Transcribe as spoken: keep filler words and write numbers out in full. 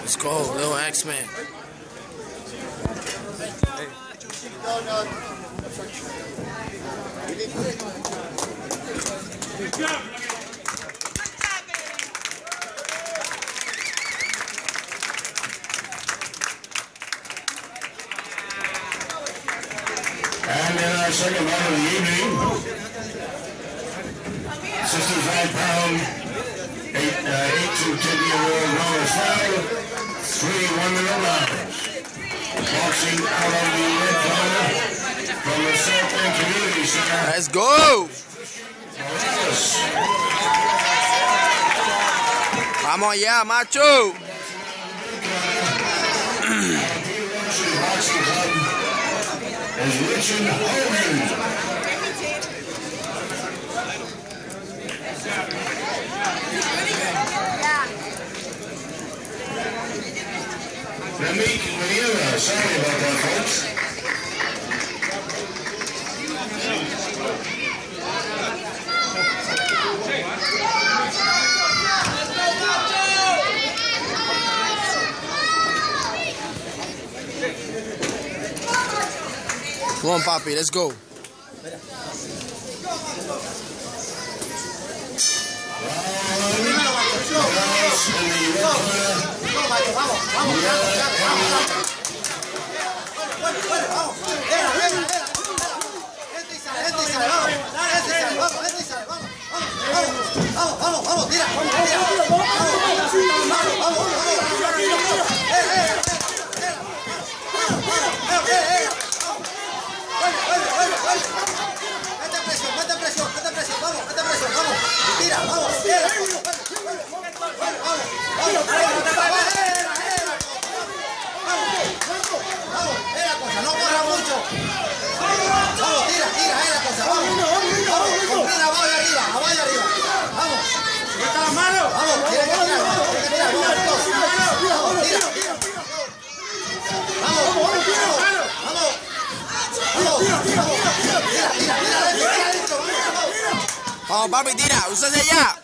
Let's go, little X-Man. And in our second round of the evening, sixty-five pound, eight, uh, eight to ten year old Noah Fowler, three one-minute rounds. Boxing out of the red corner from the South Bend Community Center. Let's go! Vamos allá, macho! As Richard Hogan. Remy Manila, sorry about that, folks. Come on, Papi, let's go. Vamos, papi, tira, úsase ya.